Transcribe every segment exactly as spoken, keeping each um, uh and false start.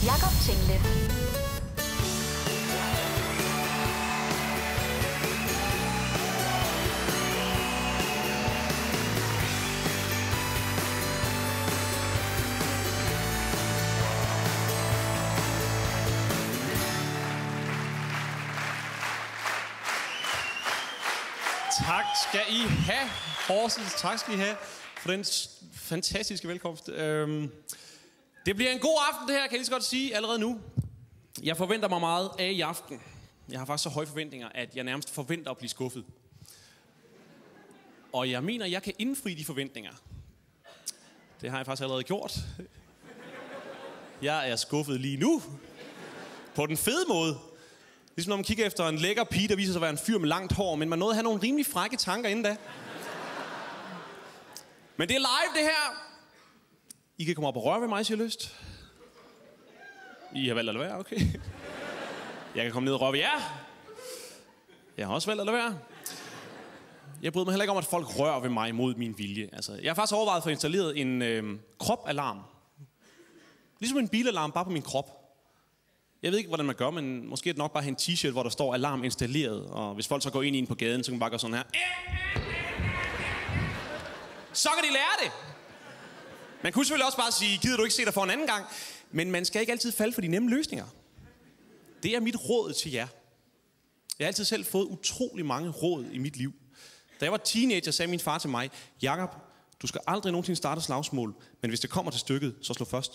Jakob Tingleff. Tak skal I have, Horsens. Tak skal I have for den fantastiske velkomst. Øhm, det bliver en god aften, det her, kan jeg lige så godt sige allerede nu. Jeg forventer mig meget af i aften. Jeg har faktisk så høje forventninger, at jeg nærmest forventer at blive skuffet. Og jeg mener, jeg kan indfri de forventninger. Det har jeg faktisk allerede gjort. Jeg er skuffet lige nu. På den fede måde. Ligesom når man kigger efter en lækker pige, der viser sig at være en fyr med langt hår, men man nåede at have nogle rimelig frække tanker inden da. Men det er live, det her. I kan komme op og røre ved mig, hvis I har lyst. I har valgt at lade være, okay. Jeg kan komme ned og røre ved jer. Jeg har også valgt at lade være. Jeg bryder mig heller ikke om, at folk rører ved mig mod min vilje. Altså, jeg har faktisk overvejet at få installeret en øh, kropalarm. Ligesom en bilalarm, bare på min krop. Jeg ved ikke, hvordan man gør, men måske er det nok bare en t-shirt, hvor der står alarm installeret. Og hvis folk så går ind i en på gaden, så kan man bare gøre sådan her. Så kan de lære det. Man kunne selvfølgelig også bare sige, gider du ikke se dig for en anden gang? Men man skal ikke altid falde for de nemme løsninger. Det er mit råd til jer. Jeg har altid selv fået utrolig mange råd i mit liv. Da jeg var teenager, sagde min far til mig, Jakob, du skal aldrig nogensinde starte slagsmål, men hvis det kommer til stykket, så slå først.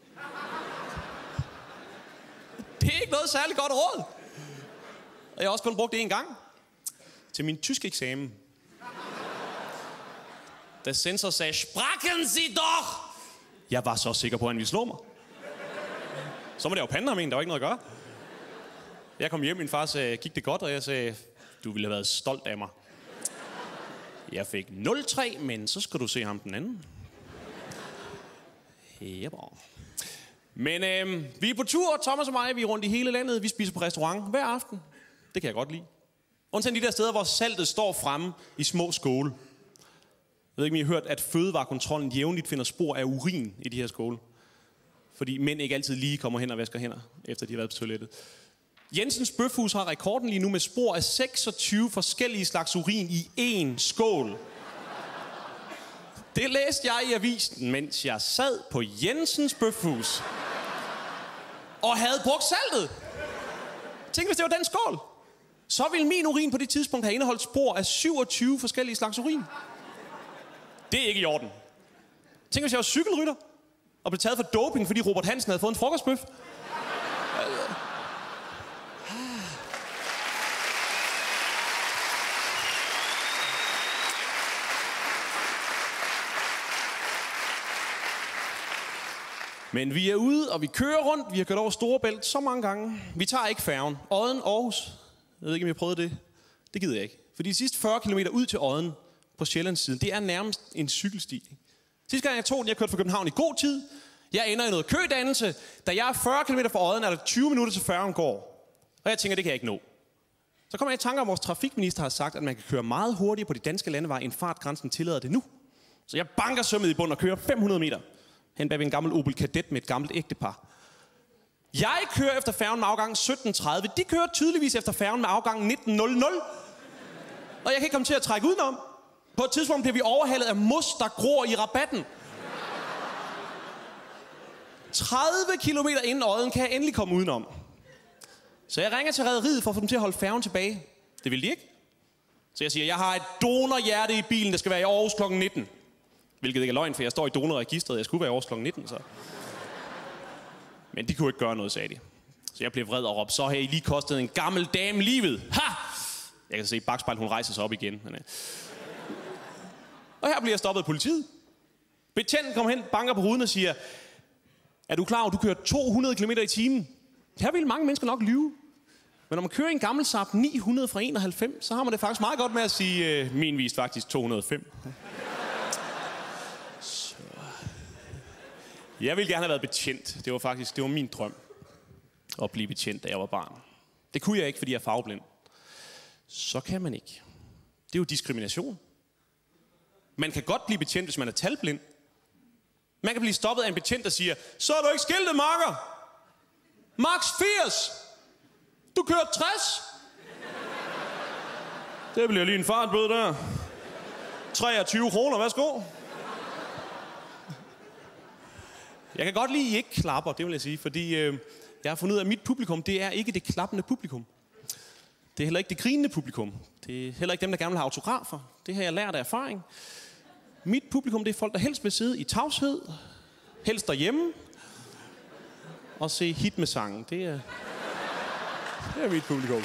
Det er ikke noget særligt godt råd. Og jeg har også kun brugt det en gang. Til min tysk eksamen. Da censor sagde, Sprachen Sie doch! Jeg var så sikker på, at han ville slå mig. Så må det jo pande ham en, der var ikke noget at gøre. Jeg kom hjem, min far sagde, gik det godt? Og jeg sagde, du ville have været stolt af mig. Jeg fik nul tre, men så skal du se ham den anden. Heber. Men øh, vi er på tur, Thomas og mig, vi er rundt i hele landet. Vi spiser på restaurant hver aften. Det kan jeg godt lide. Undtagen de der steder, hvor saltet står fremme i små skåle. Jeg ved ikke, om I har hørt, at fødevarekontrollen jævnligt finder spor af urin i de her skåle. Fordi mænd ikke altid lige kommer hen og vasker hænder, efter de har været på toilettet. Jensens Bøfhus har rekorden lige nu med spor af seksogtyve forskellige slags urin i én skål. Det læste jeg i avisen, mens jeg sad på Jensens Bøfhus. Og havde brugt saltet. Tænk, hvis det var den skål. Så ville min urin på det tidspunkt have indeholdt spor af syvogtyve forskellige slags urin. Det er ikke i orden. Tænk, hvis jeg var cykelrytter og blev taget for doping, fordi Robert Hansen havde fået en frokostbøf. Men vi er ude, og vi kører rundt. Vi har kørt over Storebælt så mange gange. Vi tager ikke færgen. Odden, Aarhus. Jeg ved ikke, om jeg prøvede det. Det gider jeg ikke. For de sidste fyrre kilometer ud til Odden på Sjællandssiden, det er nærmest en cykelsti. Sidste gang jeg tog den, jeg kørte fra København i god tid. Jeg ender i noget kødannelse. Da jeg er fyrre kilometer fra Odden, er der tyve minutter til færgen går. Og jeg tænker, det kan jeg ikke nå. Så kommer jeg i tanke om, at vores trafikminister har sagt, at man kan køre meget hurtigere på de danske landeveje, end fartgrænsen tillader det nu. Så jeg banker sømmet i bund og kører fem hundrede meter. Hen bag ved en gammel Opel Kadett med et gammelt ægtepar. Jeg kører efter færgen med afgang sytten tredive. De kører tydeligvis efter færgen med afgang nitten nul nul. Og jeg kan ikke komme til at trække udenom. På et tidspunkt bliver vi overhalet af mos, der gror i rabatten. tredive kilometer inden Odden kan jeg endelig komme udenom. Så jeg ringer til rederiet for at få dem til at holde færgen tilbage. Det vil de ikke. Så jeg siger, jeg har et donorhjerte i bilen, der skal være i Aarhus klokken nitten. Hvilket ikke er løgn, for jeg står i donorregistret. Jeg skulle være i Aarhus klokken nitten, så. Men de kunne ikke gøre noget, sagde de. Så jeg blev vred og råbte, så har I lige kostet en gammel dame livet. Ha! Jeg kan se i bagspejlet, hun rejser sig op igen. Men, uh... Og her bliver jeg stoppet af politiet. Betjenten kommer hen, banker på ruden og siger, er du klar over, at du kører to hundrede kilometer i timen? Her vil mange mennesker nok lyve. Men når man kører en gammel Saab ni hundrede fra enoghalvfems, så har man det faktisk meget godt med at sige, uh, min viste faktisk to hundrede og fem. Så. Jeg ville gerne have været betjent. Det var faktisk det var min drøm at blive betjent, da jeg var barn. Det kunne jeg ikke, fordi jeg er farveblind. Så kan man ikke. Det er jo diskrimination. Man kan godt blive betjent, hvis man er talblind. Man kan blive stoppet af en betjent, der siger, så er du ikke skiltet, makker. Max firs. Du kørte tres. Det bliver lige en fartbøde der. treogtyve kroner, værsgo. Jeg kan godt lide, at I ikke klapper, det vil jeg sige, fordi øh, jeg har fundet ud af, at mit publikum, det er ikke det klappende publikum. Det er heller ikke det grinende publikum. Det er heller ikke dem, der gerne vil have autografer. Det har jeg lært af erfaring. Mit publikum, det er folk, der helst vil sidde i tavshed, helst derhjemme, og se hit med sangen. Det er, det er mit publikum.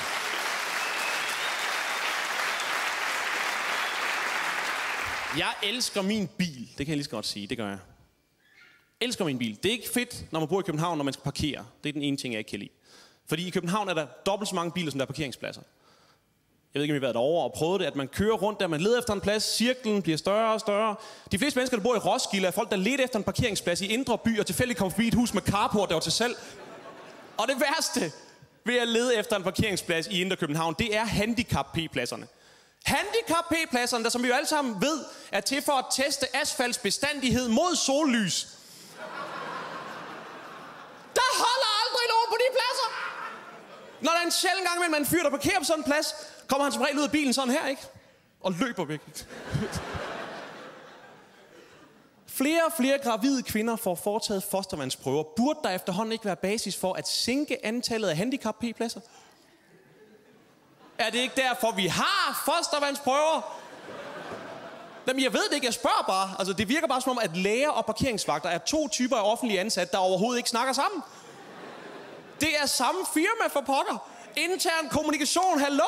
Jeg elsker min bil. Det kan jeg lige så godt sige. Det gør jeg. Jeg elsker min bil. Det er ikke fedt, når man bor i København, når man skal parkere. Det er den ene ting, jeg ikke kan lide. Fordi i København er der dobbelt så mange biler, som der er parkeringspladser. Jeg ved ikke, om I har været derovre og prøvet det, at man kører rundt der, man leder efter en plads, cirklen bliver større og større. De fleste mennesker, der bor i Roskilde, er folk, der leder efter en parkeringsplads i indre by, og tilfældigt kommer forbi et hus med carport, der var til salg. Og det værste ved at lede efter en parkeringsplads i indre København, det er handicap-P-pladserne. Handicap-P-pladserne, der som vi jo alle sammen ved, er til for at teste asfalts bestandighed mod sollys. Der holder aldrig nogen på de pladser. Når der er en sjældent gang med en fyr, der parkerer på sådan en plads, kommer han som regel ud af bilen sådan her, ikke? Og løber væk. Flere og flere gravide kvinder får foretaget fostervandsprøver. Burde der efterhånden ikke være basis for at sænke antallet af handicap-P-pladser? Er det ikke derfor, vi har fostervandsprøver? Jamen, jeg ved det ikke, jeg spørger bare. Altså, det virker bare som om, at læger og parkeringsvagter er to typer af offentlige ansatte, der overhovedet ikke snakker sammen. Det er samme firma for pokker. Intern kommunikation, hallo?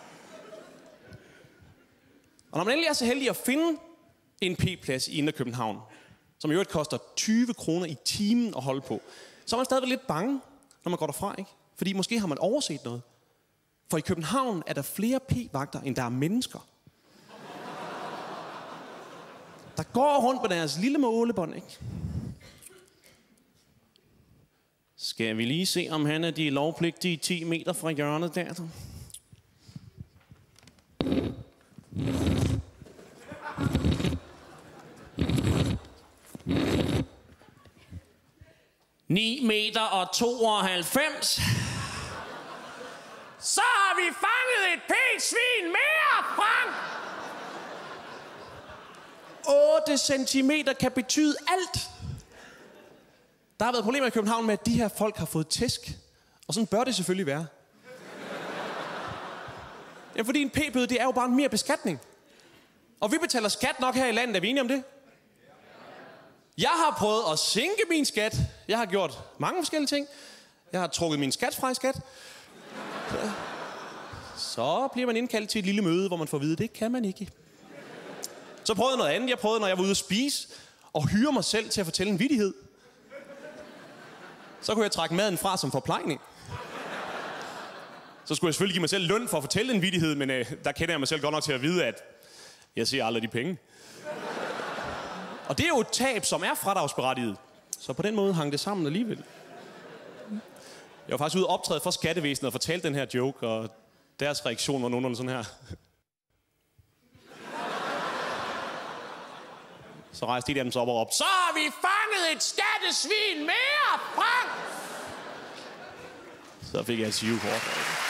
Og når man endelig er så heldig at finde en P-plads i Indre København, som i øvrigt koster tyve kroner i timen at holde på, så er man stadigvæk lidt bange, når man går derfra, ikke? Fordi måske har man overset noget. For i København er der flere P-vagter, end der er mennesker. Der går rundt på deres lille målebånd, ikke? Skal vi lige se, om han er de lovpligtige ti meter fra hjørnet der? ni meter og tooghalvfems. Så har vi fanget et p-svin mere, Frank! otte centimeter kan betyde alt. Der har været problemer i København med, at de her folk har fået tæsk. Og sådan bør det selvfølgelig være. Ja, fordi en p-bøde, det er jo bare en mere beskatning. Og vi betaler skat nok her i landet. Er vi enige om det? Jeg har prøvet at sænke min skat. Jeg har gjort mange forskellige ting. Jeg har trukket min skat fra i skat. Så bliver man indkaldt til et lille møde, hvor man får at vide, det kan man ikke. Så prøvede jeg noget andet. Jeg prøvede, når jeg var ude at spise, at hyre mig selv til at fortælle en vittighed. Så kunne jeg trække maden fra som forplejning. Så skulle jeg selvfølgelig give mig selv løn for at fortælle en vittighed, men øh, der kender jeg mig selv godt nok til at vide, at jeg ser aldrig de penge. Og det er jo et tab, som er fradragsberettiget. Så på den måde hang det sammen alligevel. Jeg var faktisk ude og optræde for skattevæsenet og fortalte den her joke, og deres reaktion var nogenlunde sådan her. Så rejste de dem så op og råbte, så har vi fanget et skattesvin mere, Frank! Så fik jeg et sivekort.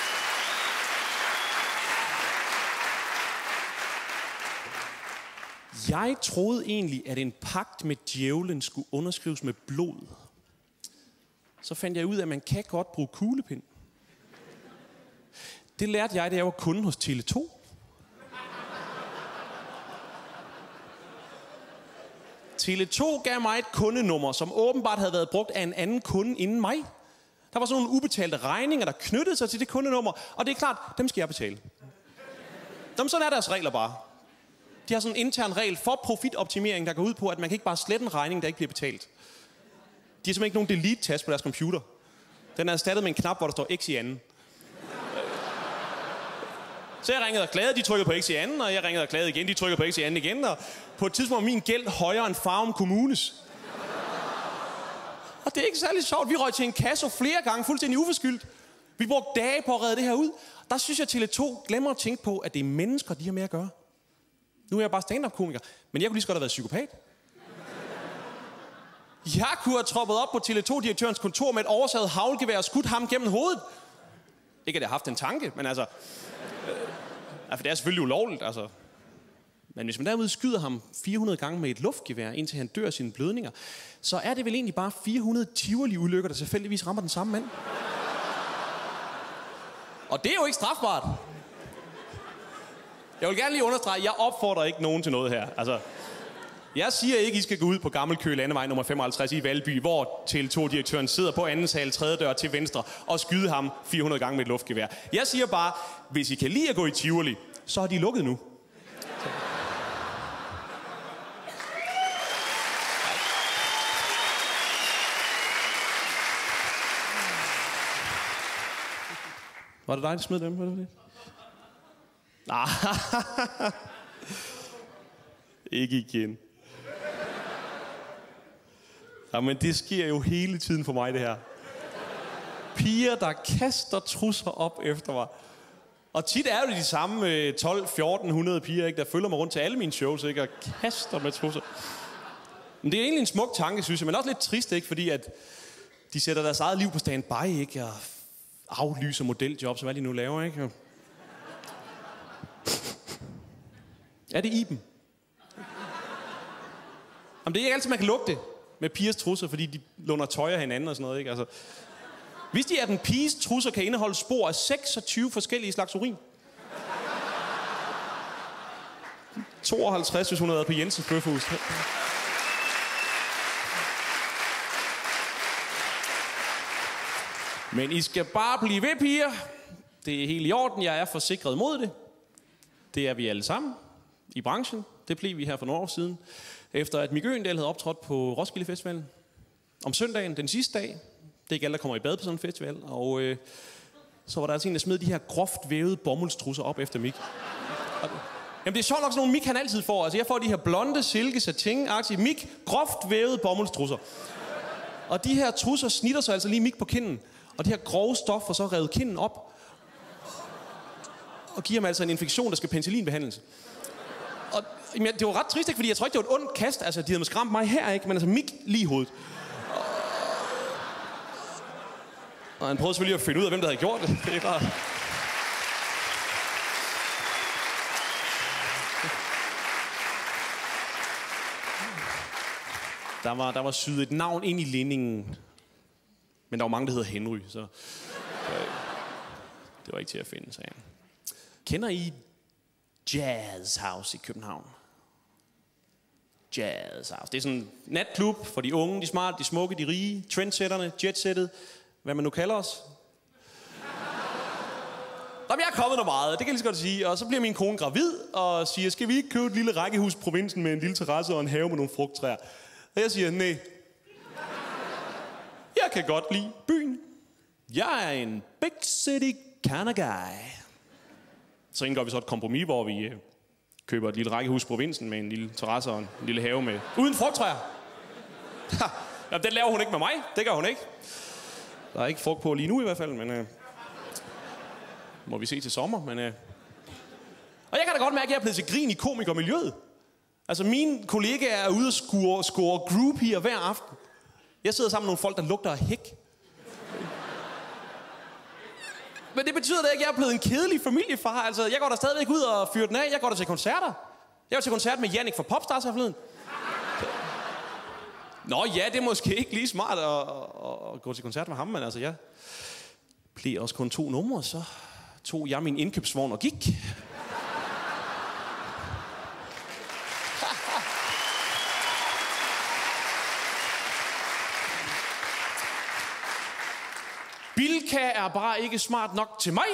Jeg troede egentlig, at en pagt med djævlen skulle underskrives med blod. Så fandt jeg ud af, at man kan godt bruge kuglepind. Det lærte jeg, da jeg var kunde hos Tele to. Tele to gav mig et kundenummer, som åbenbart havde været brugt af en anden kunde inden mig. Der var sådan nogle ubetalte regninger, der knyttede sig til det kundenummer, og det er klart, dem skal jeg betale. Jamen, sådan er deres regler bare. De har sådan en intern regel for profitoptimering, der går ud på, at man kan ikke bare slette en regning, der ikke bliver betalt. De har simpelthen ikke nogen delete-tast på deres computer. Den er erstattet med en knap, hvor der står X i anden. Så jeg ringede og klagede, de trykkede på X i anden, og jeg ringede og klagede igen, de trykkede på X i anden igen, og på et tidspunkt var min gæld højere end Farum Kommunes. Og det er ikke særlig sjovt. Vi røg til en kasse flere gange, fuldstændig uforskyldt. Vi brugte dage på at redde det her ud. Der synes jeg, at Tele to glemmer at tænke på, at det er mennesker, de har med at gøre. Nu er jeg bare stand-up-komiker, men jeg kunne lige så godt have været psykopat. Jeg kunne have troppet op på Tele to-direktørens kontor med et oversaget haglgevær og skudt ham gennem hovedet. Ikke at jeg har haft en tanke, men altså... Øh, altså, det er selvfølgelig ulovligt, altså. Men hvis man derude skyder ham fire hundrede gange med et luftgevær, indtil han dør af sine blødninger, så er det vel egentlig bare fire hundrede Tivoli-ulykker, der tilfældigvis rammer den samme mand. Og det er jo ikke strafbart. Jeg vil gerne lige understrege, at jeg opfordrer ikke nogen til noget her. Altså, jeg siger ikke, I skal gå ud på Gammelkø Landevej nummer femoghalvtreds i Valby, hvor Tele to-direktøren sidder på anden sal, tredje dør til venstre, og skyde ham fire hundrede gange med et luftgevær. Jeg siger bare, hvis I kan lide at gå i Tivoli, så har de lukket nu. Var det dig, der smed dem? Var det det? Nej. Ikke igen. Jamen, det sker jo hele tiden for mig, det her. Piger, der kaster trusser op efter mig. Og tit er det de samme tolv fjorten hundrede piger, ikke, der følger mig rundt til alle mine shows, ikke, og kaster med trusser. Men det er egentlig en smuk tanke, synes jeg, men også lidt trist, ikke, fordi at de sætter deres eget liv på standby, ikke, og aflyser modeljobs, hvad de nu laver, ikke? Er det Iben? Jamen, det er ikke altid, man kan lugte med pigers trusser, fordi de låner tøj af hinanden og sådan noget, ikke? Altså, vidste I, at en piges trusser kan indeholde spor af seksogtyve forskellige slags urin? tooghalvtreds, hvis hun havde været på Jensens Bøfhus. Men I skal bare blive ved, piger. Det er helt i orden. Jeg er forsikret mod det. Det er vi alle sammen i branchen. Det blev vi her for nogle år siden. Efter at Mick Øgendahl havde optrådt på Roskilde Festivalen. Om søndagen, den sidste dag. Det er ikke alle, der kommer i bad på sådan en festival. Og øh, så var der altså en, der smed de her groft vævede bomuldstrusser op efter Mick. Og, jamen det er sjovt nok sådan nogle Mick han altid får. Altså jeg får de her blonde, silke, satin-agtige Mick groft vævede bomuldstrusser. Og de her trusser snitter sig altså lige Mick på kinden. Og det her grove stof får så revet kinden op. Og giver ham altså en infektion, der skal penicillinbehandles. Og jamen, det var ret trist, ikke? Fordi jeg tror ikke, det var et ondt kast. Altså, de havde måske ramt mig her, ikke? Men altså Mick lige i hovedet. Og, og han prøvede selvfølgelig at finde ud af, hvem der havde gjort det. Det er bare... Der var, der var syet et navn ind i linningen. Men der var mange, der hedder Henry, så... Øh, det var ikke til at finde, sagde han. Kender I Jazz House i København? Jazz House. Det er sådan en natklub for de unge, de smarte, de smukke, de rige, trendsetterne, jetsettet, hvad man nu kalder os. Jamen, jeg er kommet der meget, det kan jeg lige så godt sige. Og så bliver min kone gravid og siger, skal vi ikke købe et lille rækkehus i provinsen med en lille terrasse og en have med nogle frugttræer? Og jeg siger, nej. Jeg kan godt lide byen. Jeg er en big city kind of guy. Så indgår vi så et kompromis, hvor vi øh, køber et lille rækkehus i provinsen med en lille terrasse og en lille have med... Uden frugttræer. Jamen, den laver hun ikke med mig. Det gør hun ikke. Der er ikke frugt på lige nu i hvert fald, men... Øh, må vi se til sommer, men... Øh... Og jeg kan da godt mærke, at jeg er blevet til grin i komikermiljøet. Altså, mine kollegaer er ude og score, score groupier hver aften. Jeg sidder sammen med nogle folk, der lugter af hæk. Men det betyder da ikke, at jeg er blevet en kedelig familiefar. Altså, jeg går der stadigvæk ud og fyrer den af. Jeg går der til koncerter. Jeg var til koncert med Jannik fra Popstars her forleden. Nå ja, det er måske ikke lige smart at, at, at gå til koncert med ham, men altså, jeg blev også kun to numre, så tog jeg min indkøbsvogn og gik. Bilka er bare ikke smart nok til mig.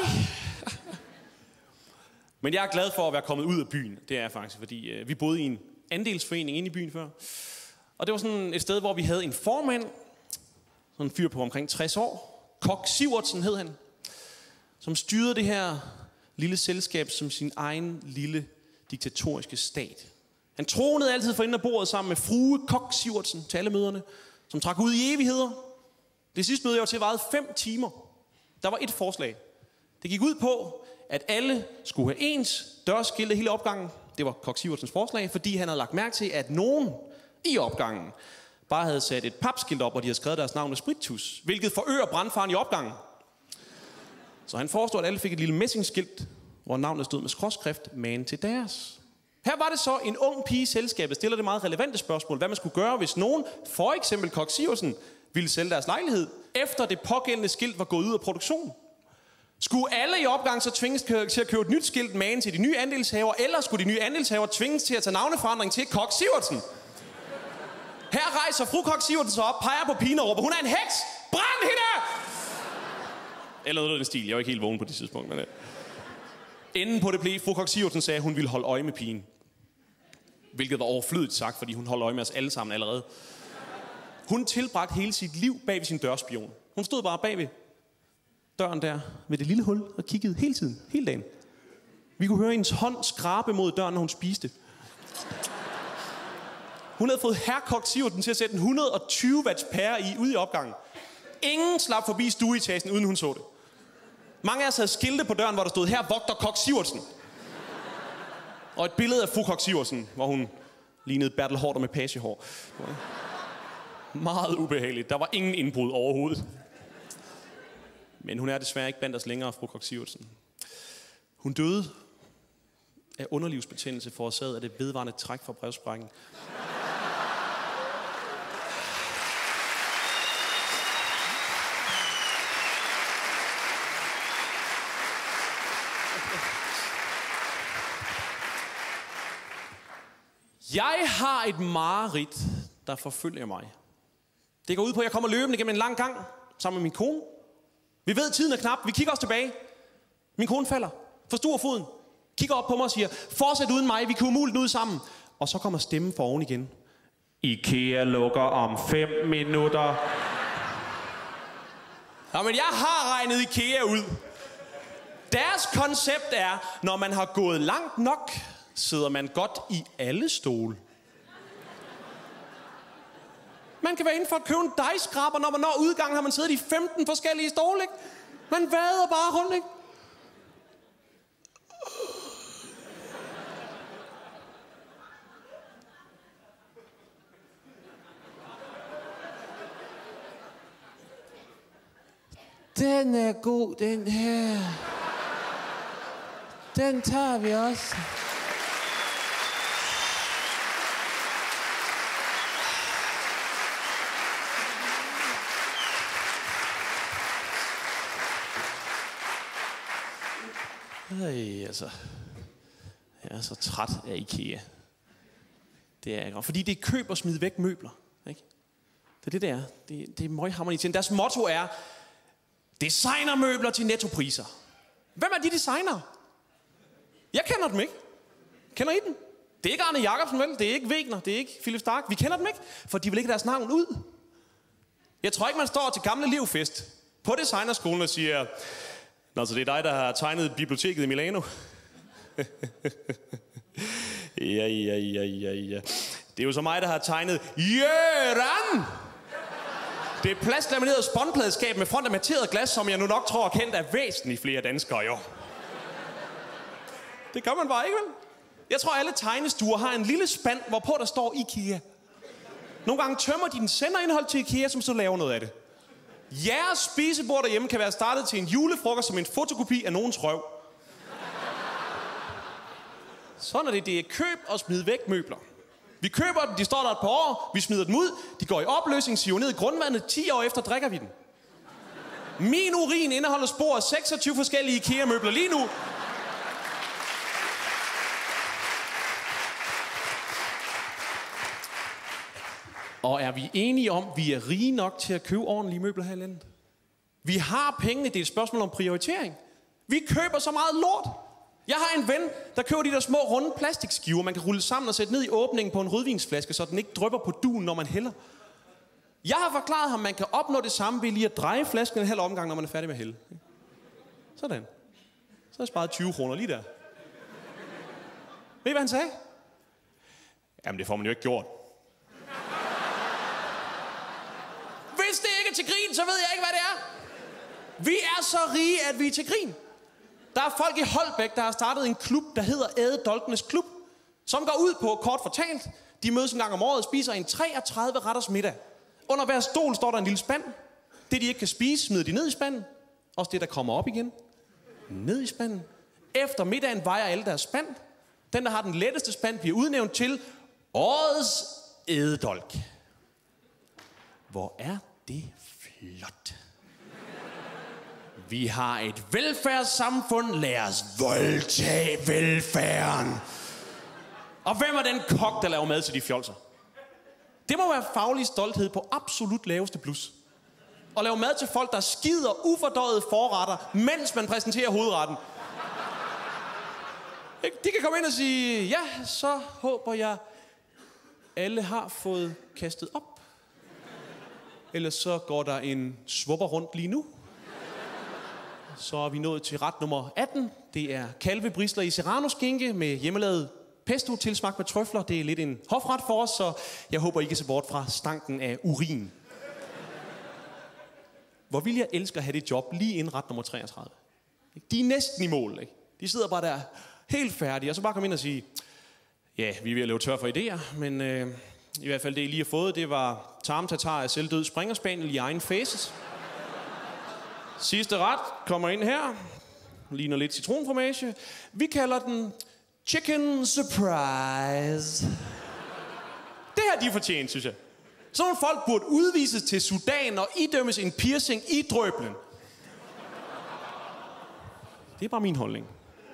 Men jeg er glad for at være kommet ud af byen. Det er jeg faktisk, fordi øh, vi boede i en andelsforening inde i byen før. Og det var sådan et sted, hvor vi havde en formand. Sådan en fyr på omkring tres år. Kok Sivertsen hed han. Som styrede det her lille selskab som sin egen lille diktatoriske stat. Han tronede altid for enden af bordet sammen med frue Kok Sivertsen til alle møderne. Som trak ud i evigheder. Det sidste møde, jeg var til, varede fem timer. Der var et forslag. Det gik ud på, at alle skulle have ens dørskilte hele opgangen. Det var Kok Sivertsens forslag, fordi han havde lagt mærke til, at nogen i opgangen bare havde sat et papskilt op, hvor de havde skrevet deres navn med sprittus, hvilket forøger brandfaren i opgangen. Så han foreslog, at alle fik et lille messingskilt, hvor navnet stod med skråskrift, man til deres. Her var det så en ung pige i selskabet, stiller det meget relevante spørgsmål, hvad man skulle gøre, hvis nogen, for eksempel Kok Sivertsen, ville sælge deres lejlighed, efter det pågældende skilt var gået ud af produktion. Skulle alle i opgang så tvinges til at købe et nyt skilt magen til de nye andelshaver, eller skulle de nye andelshaver tvinges til at tage navneforandring til Kok Sivertsen? Her rejser fru Kok Sivertsen sig op, peger på pigen og råber, hun er en heks! Brænd hende! Eller noget af den stil, jeg var ikke helt vågen på det tidspunkt, men... Enden på det blev, fru Kok Sivertsen sagde, at hun ville holde øje med pigen. Hvilket var overflødigt sagt, fordi hun holdt øje med os alle sammen allerede. Hun tilbragte hele sit liv bag ved sin dørspion. Hun stod bare bag ved døren der, ved det lille hul, og kiggede hele tiden, hele dagen. Vi kunne høre hendes hånd skrabe mod døren, når hun spiste. Hun havde fået herr Kok Sivertsen til at sætte en et hundrede og tyve watts pære i ude i opgangen. Ingen slap forbi stueetagen, uden hun så det. Mange af os havde skilte på døren, hvor der stod, her vogter Kok Sivertsen. Og et billede af fru Kok Sivertsen, hvor hun lignede Bertel Haarder med pagehår. Meget ubehageligt. Der var ingen indbrud overhovedet. Men hun er desværre ikke blandt os længere, fru Kok Sivertsen. Hun døde af underlivsbetændelse forårsaget af det vedvarende træk fra brevsprækken. Jeg har et mareridt, der forfølger mig. Det går ud på, at jeg kommer løbende gennem en lang gang sammen med min kone. Vi ved, tiden er knap. Vi kigger os tilbage. Min kone falder. Forstuer foden. Kigger op på mig og siger, fortsæt uden mig, vi kan umuligt ud sammen. Og så kommer stemmen fra oven igen. IKEA lukker om fem minutter. Ja, men jeg har regnet IKEA ud. Deres koncept er, når man har gået langt nok, sidder man godt i alle stole. Man kan være inde for at købe en dejskraber, når man når udgangen, har man siddet i femten forskellige stole, ikke? Man vader bare rundt, ikke? Den er god, den her. Den tager vi også. Ej, altså. Jeg er så træt af IKEA. Det er jeg. Fordi det er køb og smid væk møbler. Ikke? Det er det, der. Det, det er møghammerende til. Deres motto er, designermøbler til nettopriser. Hvem er de designer? Jeg kender dem ikke. Kender I dem? Det er ikke Arne Jacobsen, vel? Det er ikke Wegener. Det er ikke Philip Stark. Vi kender dem ikke, for de vil ikke deres navn ud. Jeg tror ikke, man står til gamle livfest på designerskolen og siger, nå, så det er dig, der har tegnet biblioteket i Milano. ja, ja, ja, ja, ja. Det er jo så mig, der har tegnet Jørgen! Det er plastlamineret spåndpladeskab med frontamateret glas, som jeg nu nok tror er kendt af væsentligt flere danskere, jo. Det gør man bare ikke, vel? Jeg tror, alle tegnestuer har en lille spand, hvorpå der står IKEA. Nogle gange tømmer de den senderindhold til IKEA, som så laver noget af det. Jeres spisebord derhjemme kan være startet til en julefrokost som en fotokopi af nogens røv. Sådan er det. Det er køb og smid væk møbler. Vi køber dem, de står der et par år, vi smider dem ud, de går i opløsning, siver ned i grundvandet, ti år efter drikker vi den. Min urin indeholder spor af seksogtyve forskellige IKEA-møbler lige nu. Og er vi enige om, at vi er rige nok til at købe ordentlige møbler her i landet? Vi har pengene, det er et spørgsmål om prioritering. Vi køber så meget lort. Jeg har en ven, der køber de der små runde plastikskiver, man kan rulle sammen og sætte ned i åbningen på en rødvinsflaske, så den ikke drypper på duen, når man hælder. Jeg har forklaret ham, at man kan opnå det samme ved lige at dreje flasken en halv omgang, når man er færdig med at hælde. Sådan. Så har jeg sparet tyve kroner lige der. Ved I, hvad han sagde? Jamen, det får man jo ikke gjort. Hvis det ikke er til grin, så ved jeg ikke, hvad det er. Vi er så rige, at vi er til grin. Der er folk i Holbæk, der har startet en klub, der hedder Æde Dolkenes Klub, som går ud på, kort fortalt, De mødes en gang om året og spiser en treogtredive retters middag. Under hver stol står der en lille spand. Det, de ikke kan spise, smider de ned i spanden. Også det, der kommer op igen. Ned i spanden. Efter middagen vejer alle deres spand. Den, der har den letteste spand, bliver udnævnt til årets ædedolk. Hvor er det flot. Vi har et velfærdssamfund. Lad os voldtage velfærden. Og hvem er den kok, der laver mad til de fjolser? Det må være faglig stolthed på absolut laveste plus. Og lave mad til folk, der skider ufordøjede forretter, mens man præsenterer hovedretten. De kan komme ind og sige, ja, så håber jeg, alle har fået kastet op. Ellers så går der en svupper rundt lige nu. Så er vi nået til ret nummer atten. Det er kalvebrisler i serrano-skinke med hjemmelavet pesto tilsmagt med trøfler. Det er lidt en hofret for os, så jeg håber, I kan se bort fra stanken af urin. Hvor vil jeg elske at have det job lige inden ret nummer treogtredive. De er næsten i mål, ikke? De sidder bare der helt færdige, og så bare komme ind og sige, ja, vi er ved at løbe tør for idéer, men øh, i hvert fald det, I lige har fået, det var tarmtatar af selvdød springerspaniel i egen faces. Sidste ret kommer ind her. Ligner lidt citronformage. Vi kalder den chicken surprise. Det har de fortjent, synes jeg. Så nogle folk burde udvises til Sudan og idømmes en piercing i drøblen. Det er bare min holdning.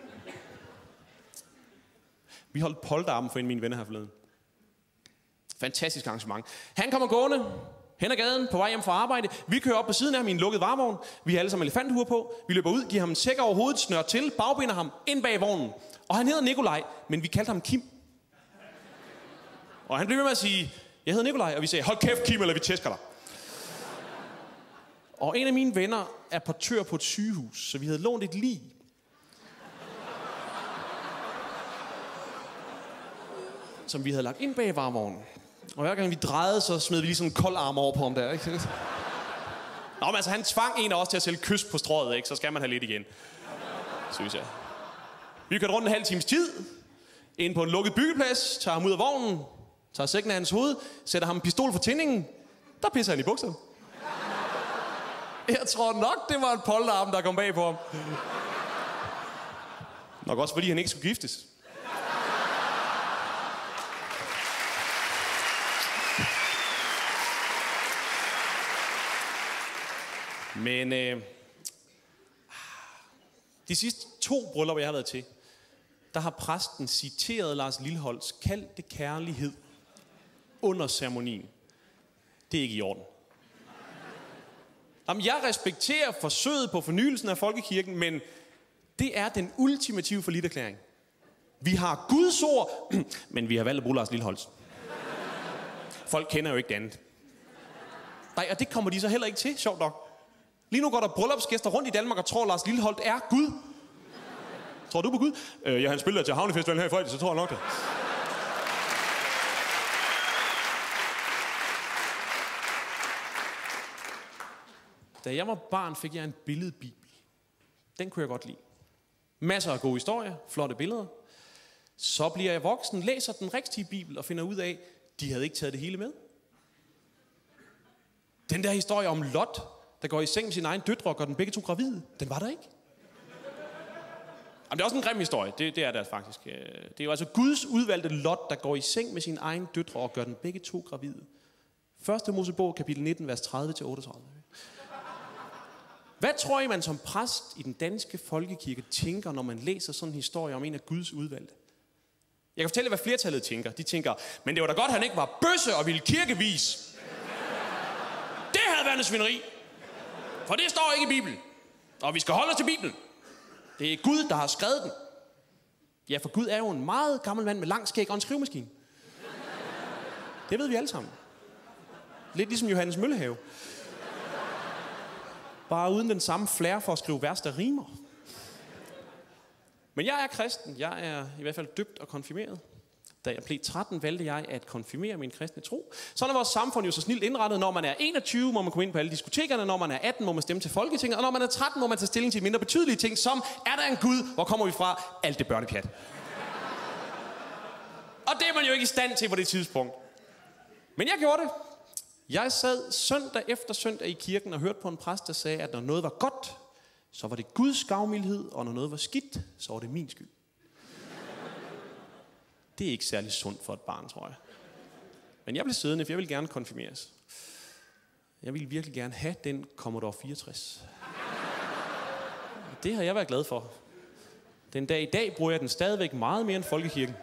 Vi holdt polterappen for en af mine venner her forleden. Fantastisk arrangement. Han kommer gående hen ad gaden på vej hjem fra arbejde. Vi kører op på siden af min lukkede varevogn. Vi har alle sammen elefanthuer på. Vi løber ud, giver ham en sæk over hovedet, snører til, bagbinder ham ind bag vognen. Og han hedder Nikolaj, men vi kaldte ham Kim. Og han blev ved med at sige, jeg hedder Nikolaj, og vi sagde, hold kæft Kim, eller vi tæsker dig. Og en af mine venner er portør på et sygehus, så vi havde lånt et lig. Som vi havde lagt ind bag varevognen. Og hver gang vi drejede, så smed vi lige sådan en kold arm over på ham der, ikke? Nå, men altså, han tvang en af os til at sælge kys på strøget, ikke? Så skal man have lidt igen, synes jeg. Vi kørte rundt en halv times tid, ind på en lukket byggeplads, tager ham ud af vognen, tager sækken af hans hoved, sætter ham en pistol for tændingen. Der pisser han i bukserne. Jeg tror nok, det var en polterarm, der kom bag på ham. Nok også, fordi han ikke skulle giftes. Men øh, de sidste to bryllupper, jeg har været til, der har præsten citeret Lars Lilholts kaldte kærlighed under ceremonien. Det er ikke i orden. Jamen, jeg respekterer forsøget på fornyelsen af folkekirken, men det er den ultimative forlitterklæring. Vi har Guds ord, men vi har valgt at bruge Lars Lilholts. Folk kender jo ikke det andet. Nej, og det kommer de så heller ikke til, sjovt nok. Lige nu går der bryllupsgæster rundt i Danmark og tror, Lars Lilholt er Gud. Tror du på Gud? Øh, ja, han spiller til Havnefestivalen her i fredag, så tror jeg nok det. Da jeg var barn, fik jeg en billedbibel. Den kunne jeg godt lide. Masser af gode historier, flotte billeder. Så bliver jeg voksen, læser den rigtige bibel og finder ud af, de havde ikke taget det hele med. Den der historie om Lot, der går i seng med sin egen døtre og gør den begge to gravide, den var der ikke. Jamen, det er også en grim historie, det, det er det faktisk. Det er jo altså Guds udvalgte Lot, der går i seng med sin egen døtre og gør den begge to gravide. Første Mosebog, kapitel nitten, vers tredive til otteogtredive. Hvad tror I, man som præst i den danske folkekirke tænker, når man læser sådan en historie om en af Guds udvalgte? Jeg kan fortælle, hvad flertallet tænker. De tænker, men det var da godt, han ikke var bøsse og ville kirkevis. Det havde været en svineri. For det står ikke i Bibelen. Og vi skal holde os til Bibelen. Det er Gud, der har skrevet den. Ja, for Gud er jo en meget gammel mand med lang skæg og en skrivemaskine. Det ved vi alle sammen. Lidt ligesom Johannes Møllehave. Bare uden den samme flair for at skrive vers, der rimer. Men jeg er kristen. Jeg er i hvert fald døbt og konfirmeret. Da jeg blev tretten, valgte jeg at konfirmere min kristne tro. Sådan er vores samfund jo så snilt indrettet. Når man er enogtyve, må man komme ind på alle diskotekerne. Når man er atten, må man stemme til Folketinget. Og når man er tretten, må man tage stilling til mindre betydelige ting, som er der en Gud? Hvor kommer vi fra? Alt det børnepjat. Og Og det er man jo ikke i stand til på det tidspunkt. Men jeg gjorde det. Jeg sad søndag efter søndag i kirken og hørte på en præst, der sagde, at når noget var godt, så var det Guds gavmildhed, og når noget var skidt, så var det min skyld. Det er ikke særlig sundt for et barn, tror jeg. Men jeg blev siddende, for jeg ville gerne konfirmeres. Jeg ville virkelig gerne have den Commodore fireogtres. Det har jeg været glad for. Den dag i dag bruger jeg den stadigvæk meget mere end folkekirken.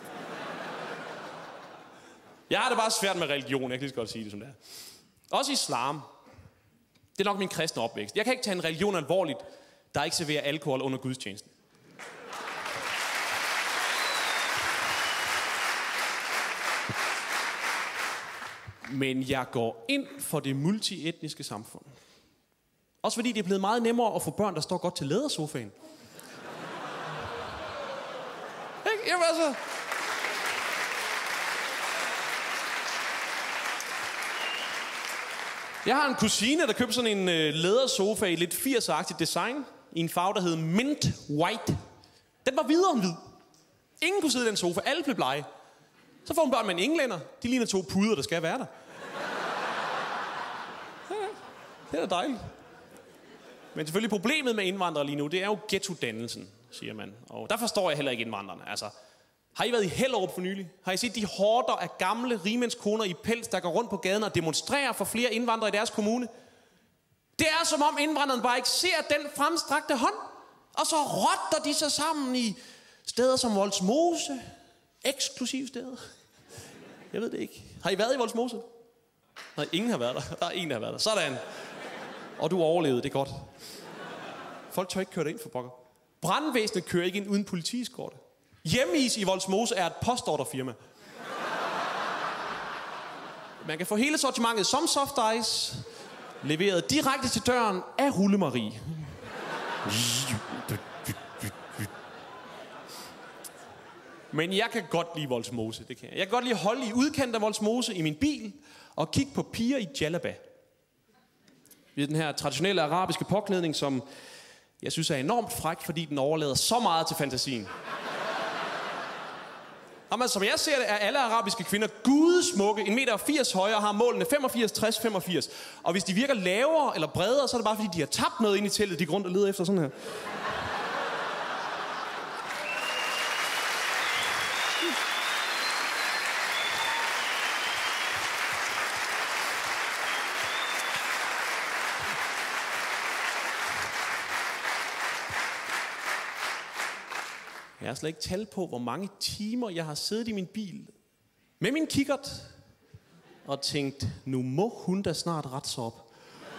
Jeg har det bare svært med religion, jeg kan lige så godt sige det som det er. Også islam. Det er nok min kristne opvækst. Jeg kan ikke tage en religion alvorligt, der ikke serverer alkohol under gudstjenesten. Men jeg går ind for det multietniske samfund. Også fordi det er blevet meget nemmere at få børn, der står godt til lædersofaen. Ikke? Jamen altså... Jeg har en kusine, der købte sådan en øh, lædersofa i lidt firserne-agtigt design. I en farve, der hed Mint White. Den var videre end hvid. Ingen kunne sidde i den sofa. Alle blev blege. Så får hun børn med en englænder. De ligner to puder, der skal være der. Ja, det er da dejligt. Men selvfølgelig problemet med indvandrere lige nu, det er jo ghettodannelsen, siger man. Og der forstår jeg heller ikke indvandrerne. Altså, har I været i Hellerup for nylig? Har I set de horder af gamle rigmandskoner i pels, der går rundt på gaden og demonstrerer for flere indvandrere i deres kommune? Det er som om indvandrerne bare ikke ser den fremstrakte hånd. Og så rotter de sig sammen i steder som Vollsmose. Eksklusiv steder. Jeg ved det ikke. Har I været i Vollsmose? Nej, ingen har været der. Der er en, der har været der. Sådan. Og du overlevede, det er godt. Folk tør ikke køre det ind for pokker. Brandvæsenet kører ikke ind uden politieskorte. Hjemmeis i Vollsmose er et postorderfirma. Man kan få hele sortimentet som soft ice, leveret direkte til døren af Rulle Marie. Men jeg kan godt lide Vollsmose, det kan jeg. Jeg kan godt lide at holde i udkant af Vollsmose i min bil og kigge på piger i Djellaba. Det er den her traditionelle arabiske påklædning, som jeg synes er enormt fræk, fordi den overlader så meget til fantasien. Jamen, som jeg ser det, er alle arabiske kvinder gudesmukke, en meter firs høje og har målene femogfirs, tres, femogfirs. Og hvis de virker lavere eller bredere, så er det bare fordi, de har tabt noget ind i teltet, de går rundt og leder efter sådan her. Jeg har slet ikke talt på, hvor mange timer jeg har siddet i min bil med min kikkert og tænkt, nu må hun da snart rette sig op.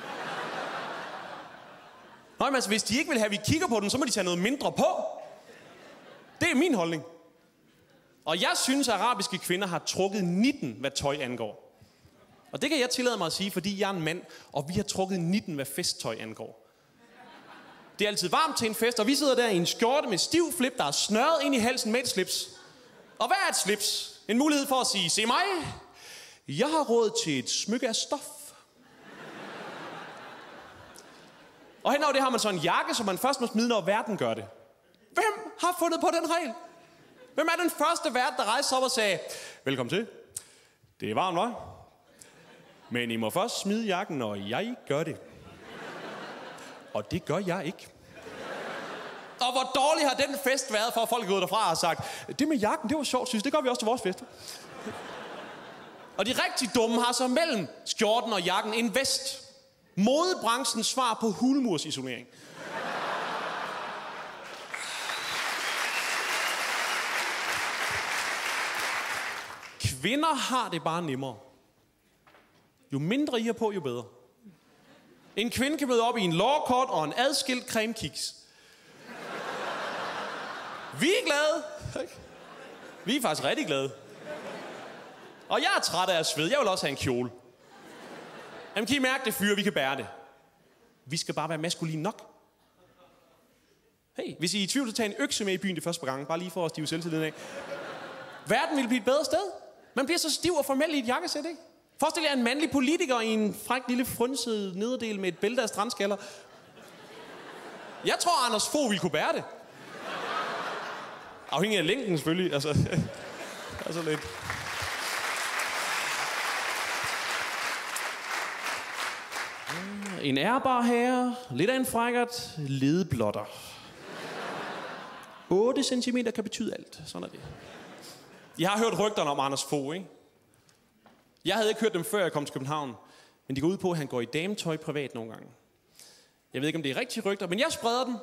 Nå, men altså, hvis de ikke vil have, at vi kigger på den, så må de tage noget mindre på. Det er min holdning. Og jeg synes, at arabiske kvinder har trukket nitten, hvad tøj angår. Og det kan jeg tillade mig at sige, fordi jeg er en mand, og vi har trukket nitten, hvad festtøj angår. Det er altid varmt til en fest, og vi sidder der i en skjorte med stiv flip, der er snørret ind i halsen med et slips. Og hvad er et slips? En mulighed for at sige, se mig, jeg har råd til et smykke af stof. Og henover det har man så en jakke, som man først må smide, når verden gør det. Hvem har fundet på den regel? Hvem er den første vært, der rejste op og sagde, velkommen til, det er varmt, hva'? Men I må først smide jakken, når jeg gør det. Og det gør jeg ikke. Og hvor dårlig har den fest været, for at folk er gået derfra og har sagt, det med jakken, det var sjovt, synes det gør vi også til vores fest. Og de rigtig dumme har så mellem skjorten og jakken en vest. Modebranchens svar på hulmursisolering. Kvinder har det bare nemmere. Jo mindre I har på, jo bedre. En kvinde kan møde op i en lårkort og en adskilt cremekiks. Vi er glade. Vi er faktisk rigtig glade. Og jeg er træt af at svede. Jeg vil også have en kjole. Jamen, kan I mærke det, fyre? Vi kan bære det. Vi skal bare være maskuline nok. Hey, hvis I er i tvivl, så tag en økse med i byen det første par gange. Bare lige for at stive selvtilliden af. Verden vil blive et bedre sted. Man bliver så stiv og formel i et jakkesæt, ikke? Forestil jer en mandlig politiker i en fræk lille frynset nederdel med et bælte af strandskaller. Jeg tror, Anders Fogh ville kunne bære det. Afhængig af længden selvfølgelig. Altså. Altså lidt. En ærbar herre, lidt af en frækkert, ledeblotter. otte centimeter kan betyde alt. Sådan er det. Jeg har hørt rygterne om Anders Fogh, ikke? Jeg havde ikke hørt dem, før jeg kom til København. Men de går ud på, at han går i dametøj privat nogle gange. Jeg ved ikke, om det er rigtige rygter, men jeg spreder den.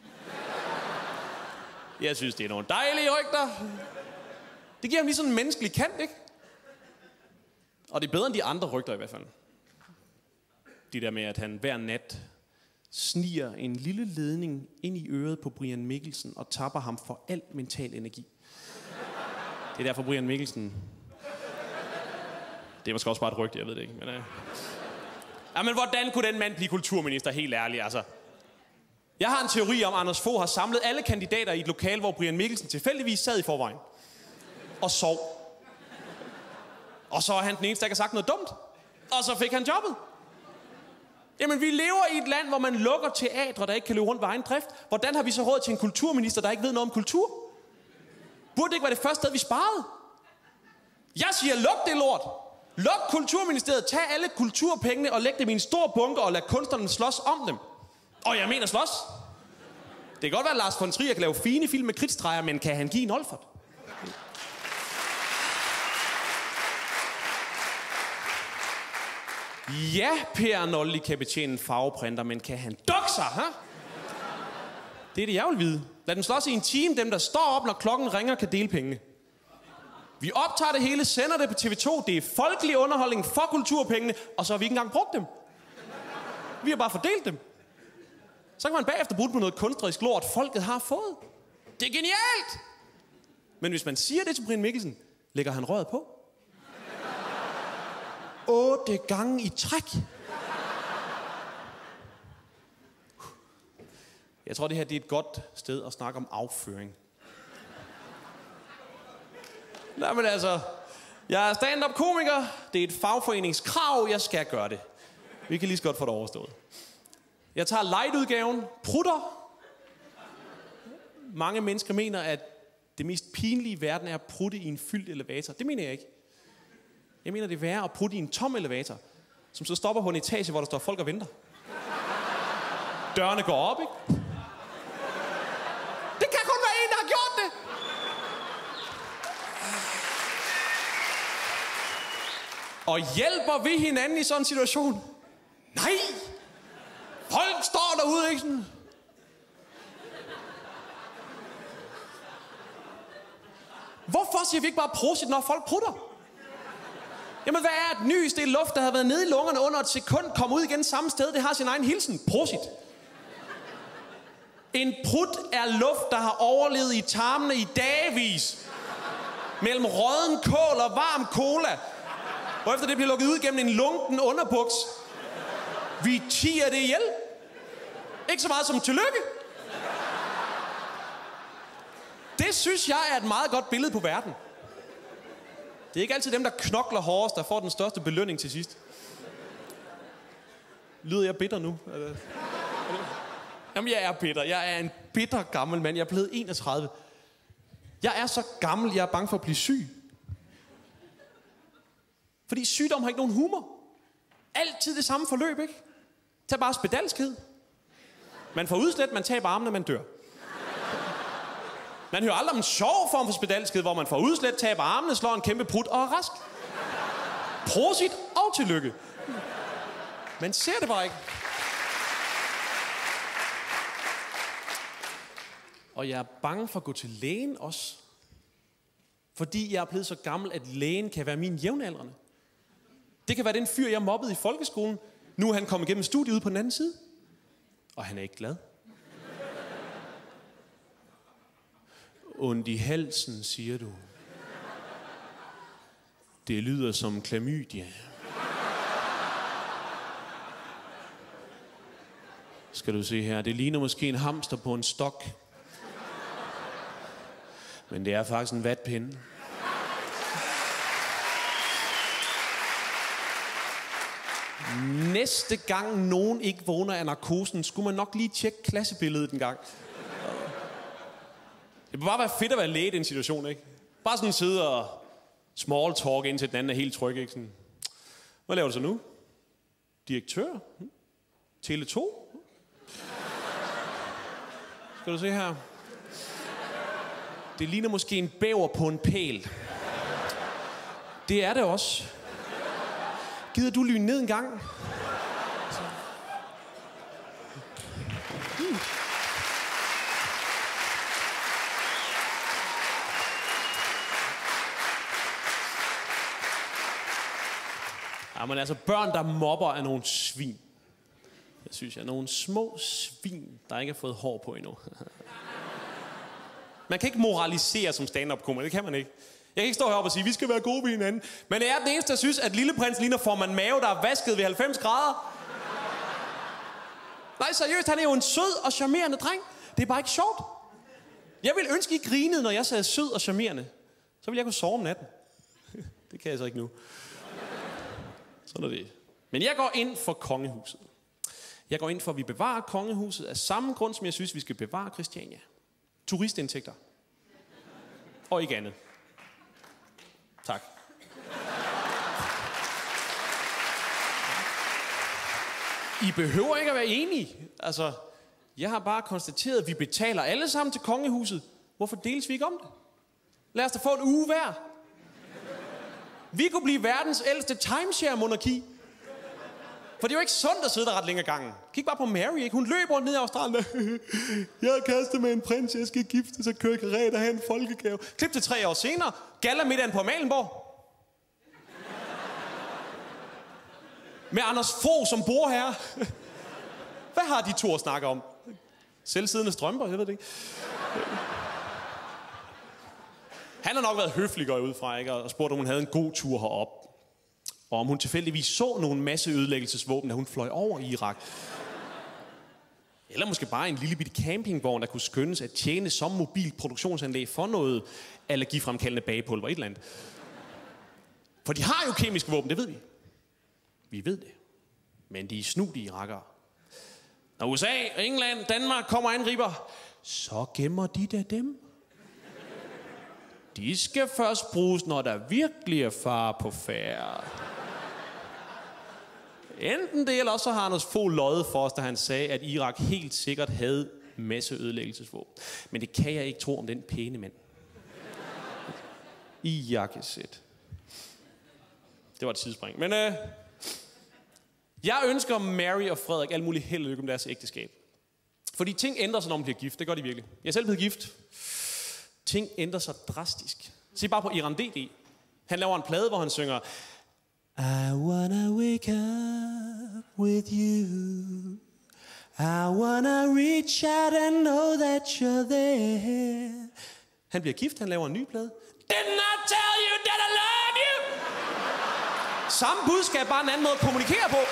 Jeg synes, det er nogle dejlige rygter. Det giver ham lige sådan en menneskelig kant, ikke? Og det er bedre end de andre rygter i hvert fald. De der med, at han hver nat sniger en lille ledning ind i øret på Brian Mikkelsen og tapper ham for al mental energi. Det er derfor Brian Mikkelsen... Det er måske også bare et rygte, jeg ved det ikke. Men, øh... ja, men hvordan kunne den mand blive kulturminister, helt ærligt, altså? Jeg har en teori om, at Anders Fogh har samlet alle kandidater i et lokal, hvor Brian Mikkelsen tilfældigvis sad i forvejen. Og sov. Og så er han den eneste, der ikke har sagt noget dumt. Og så fik han jobbet. Jamen, vi lever i et land, hvor man lukker teatre, der ikke kan løbe rundt ved egen drift. Hvordan har vi så råd til en kulturminister, der ikke ved noget om kultur? Burde det ikke være det første sted, vi sparede? Jeg siger, luk det lort. Luk Kulturministeriet, tag alle kulturpengene og læg dem i en stor bunke og lad kunstnerne slås om dem. Og jeg mener slås. Det kan godt være, at Lars von Trier kan lave fine film med kridtstreger, men kan han give en Olfert? Ja, Per Nolli kan betjene en farveprinter, men kan han dukke sig, ha? Det er det, jeg vil vide. Lad dem slås i en time, dem der står op, når klokken ringer, kan dele pengene. Vi optager det hele, sender det på T V to. Det er folkelig underholdning for kulturpengene, og så har vi ikke engang brugt dem. Vi har bare fordelt dem. Så kan man bagefter bruge på noget kunstnerisk lort, folket har fået. Det er genialt! Men hvis man siger det til Brian Mikkelsen, lægger han røret på. Otte gange i træk. Jeg tror, det her det er et godt sted at snakke om afføring. Nej, men altså, jeg er stand-up komiker. Det er et fagforeningskrav, jeg skal gøre det. Vi kan lige så godt få det overstået. Jeg tager light-udgaven, prutter. Mange mennesker mener, at det mest pinlige i verden er at prutte i en fyldt elevator. Det mener jeg ikke. Jeg mener, det er værre at prutte i en tom elevator, som så stopper på en etage, hvor der står folk og venter. Dørene går op, ikke? Det kan kun være en, der har gjort det! Og hjælper vi hinanden i sådan en situation? Nej! Folk står derude, ikke sådan? Hvorfor siger vi ikke bare prosit, når folk prutter? Jamen, hvad er et nys? Det er luft, der har været nede i lungerne under et sekund, kommer ud igen samme sted. Det har sin egen hilsen. Prosit. En prut er luft, der har overlevet i tarmene i dagevis. Mellem rådden kål og varm cola. Og efter det bliver lukket ud gennem en lunken underbuks. Vi tiger det ihjel. Ikke så meget som tillykke. Det synes jeg er et meget godt billede på verden. Det er ikke altid dem, der knokler hårdest, der får den største belønning til sidst. Lyder jeg bitter nu? Jamen, jeg er bitter. Jeg er en bitter gammel mand. Jeg er blevet enogtredive. Jeg er så gammel, jeg er bange for at blive syg. Fordi sygdom har ikke nogen humor. Altid det samme forløb, ikke? Tag bare spedalskhed. Man får udslæt, man taber armene, man dør. Man hører aldrig om en sjov form for spedalskhed, hvor man får udslæt, taber armene, slår en kæmpe prut og er rask. Prosit og tillykke. Man ser det bare ikke. Og jeg er bange for at gå til lægen også. Fordi jeg er blevet så gammel, at lægen kan være min jævnaldrende. Det kan være den fyr, jeg mobbede i folkeskolen. Nu er han kommet igennem studiet ude på den anden side. Og han er ikke glad. Ondt i halsen, siger du. Det lyder som klamydia. Skal du se her, det ligner måske en hamster på en stok. Men det er faktisk en vatpinde. Næste gang nogen ikke vågner af narkosen, skulle man nok lige tjekke klassebilledet en gang. Det må bare være fedt at være læge i den situation, ikke? Bare sådan sidde og Small talk, indtil den anden er helt tryg, ikke? Sådan, hvad laver du så nu? Direktør? Tele to? Skal du se her? Det ligner måske en bæver på en pæl. Det er det også. Gider du lyne ned en gang? Hmm. Ja, men altså, børn, der mobber, er nogle svin. Jeg synes, jeg er nogle små svin, der ikke har fået hår på endnu. Man kan ikke moralisere som stand-up-komiker, det kan man ikke. Jeg kan ikke stå heroppe og sige, vi skal være gode ved hinanden. Men jeg er den eneste, der synes, at Lille Prins ligner Forman Mave, der er vasket ved halvfems grader. Nej, seriøst, han er jo en sød og charmerende dreng. Det er bare ikke sjovt. Jeg ville ønske, I grinede, når jeg sagde sød og charmerende. Så ville jeg kunne sove om natten. Det kan jeg så ikke nu. Sådan er det. Men jeg går ind for kongehuset. Jeg går ind for, at vi bevarer kongehuset af samme grund, som jeg synes, vi skal bevare Christiania. Turistindtægter. Og ikke andet. Tak. I behøver ikke at være enige. Altså, jeg har bare konstateret, at vi betaler alle sammen til kongehuset. Hvorfor deles vi ikke om det? Lad os da få en uge hver. Vi kunne blive verdens ældste timeshare-monarki. For det er jo ikke sundt at sidde der ret længe gangen. Kig bare på Mary, ikke? Hun løber rundt ned i Australien. Jeg er kastet med en prins, jeg skal gifte, så kører karet og have en folkegave. Klip til tre år senere. Galla middagen på Amalienborg. Med Anders Fogh som bordherre. Hvad har de to at snakke om? Selvsiddende strømper, jeg ved det ikke. Han har nok været høflig, går jeg ud fra, ikke? Og spurgte, om hun havde en god tur herop. Og om hun tilfældigvis så nogle masse ødelæggelsesvåben, da hun fløj over i Irak. Eller måske bare en lille bitte campingvogn, der kunne skyndes at tjene som mobilt produktionsanlæg for noget allergifremkaldende bagepulver, et eller andet. For de har jo kemiske våben, det ved vi. Vi ved det. Men de er snudige rakkere. Når U S A, England, Danmark kommer og angriber, så gemmer de da dem. De skal først bruges, når der virkelig er fare på færde. Enten det, eller også så har Anders Fogh løjet for os, da han sagde, at Irak helt sikkert havde masseødelæggelsesvåben. Men det kan jeg ikke tro om den pæne mand. I jakkesæt. Det var et sidespring. Men øh, jeg ønsker Mary og Frederik alt muligt held og lykke om deres ægteskab. Fordi ting ændrer sig, når man bliver gift. Det gør de virkelig. Jeg er selv blevet gift. Ting ændrer sig drastisk. Se bare på Iran D D. Han laver en plade, hvor han synger I wanna wake up with you. I wanna reach out and know that you're there. Han bliver gift, han laver en ny plade. Didn't I tell you that I love you? Samme budskab, bare en anden måde at kommunikere på.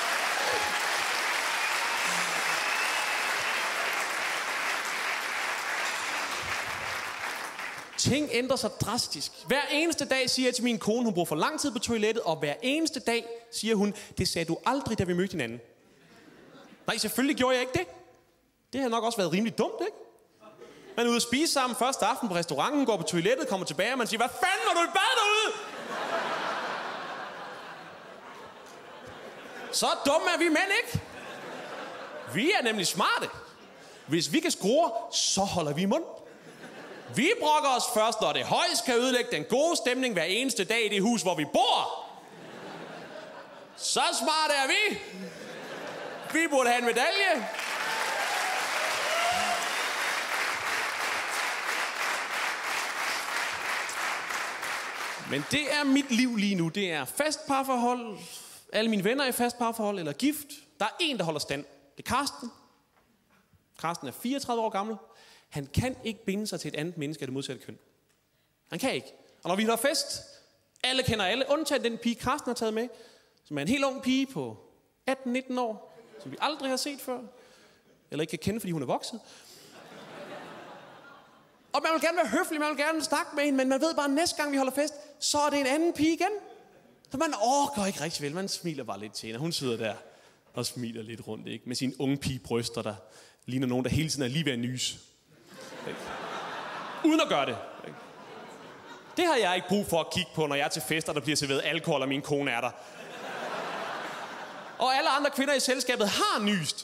Ting ændrer sig drastisk. Hver eneste dag siger jeg til min kone, hun bruger for lang tid på toilettet, og hver eneste dag siger hun, det sagde du aldrig, da vi mødte hinanden. Nej, selvfølgelig gjorde jeg ikke det. Det har nok også været rimelig dumt, ikke? Man er ude at spise sammen første aften på restauranten, går på toilettet, kommer tilbage, og man siger, hvad fanden var du i bad derude? Så dumme er vi mænd, ikke? Vi er nemlig smarte. Hvis vi kan skrue, så holder vi mund. Vi brokker os først, når det højst kan ødelægge den gode stemning hver eneste dag i det hus, hvor vi bor. Så smart er vi. Vi burde have en medalje. Men det er mit liv lige nu. Det er fast parforhold. Alle mine venner er i fast parforhold eller gift. Der er en, der holder stand. Det er Karsten. Karsten er fireogtredive år gammel. Han kan ikke binde sig til et andet menneske af det modsatte køn. Han kan ikke. Og når vi har fest, alle kender alle, undtagen den pige, Karsten har taget med, som er en helt ung pige på atten nitten år, som vi aldrig har set før, eller ikke kan kende, fordi hun er vokset. Og man vil gerne være høflig, man vil gerne snakke med hende, men man ved bare, at næste gang vi holder fest, så er det en anden pige igen. Så man orker ikke rigtig vel, man smiler bare lidt til hende. Hun sidder der og smiler lidt rundt, ikke? Med sine unge pige bryster, der ligner nogen, der hele tiden er lige ved at nys. Uden at gøre det. Det har jeg ikke brug for at kigge på, når jeg er til fester, der bliver serveret alkohol, og min kone er der. Og alle andre kvinder i selskabet har nyst.